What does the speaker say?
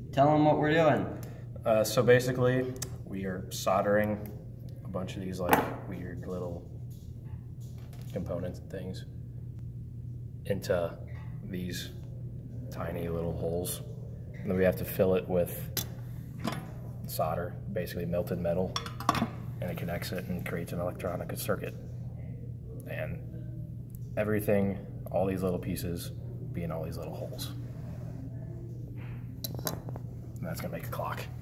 Tell them what we're doing. So basically, we are soldering a bunch of these like weird little components and things into these tiny little holes. And then we have to fill it with solder, basically melted metal, and it connects it and creates an electronic circuit. And everything, all these little pieces, be in all these little holes. And that's gonna make a clock.